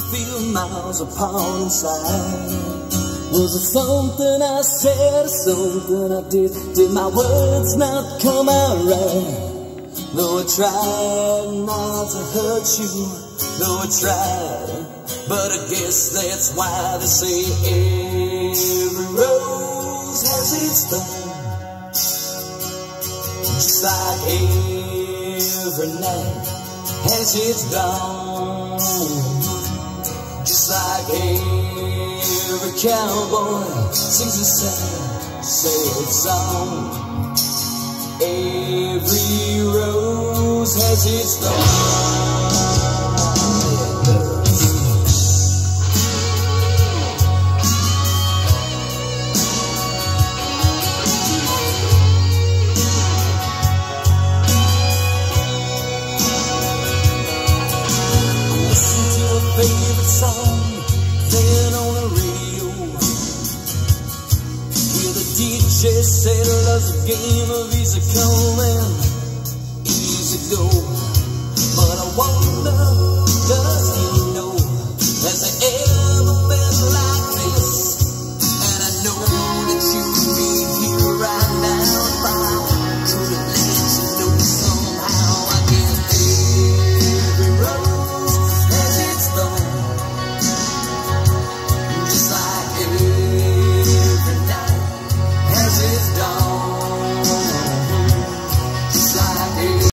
feel miles apart inside. Was it something I said or something I did? Did my words not come out right? Though I tried not to hurt you, though I tried, but I guess that's why they say every rose has its thorn. Just like every night has its dawn. Just like every cowboy sings a sad song. Every rose has its thorn. Listen to a favorite song, then on the radio, hear the DJ say love's a game of easy come and easy go. But I wonder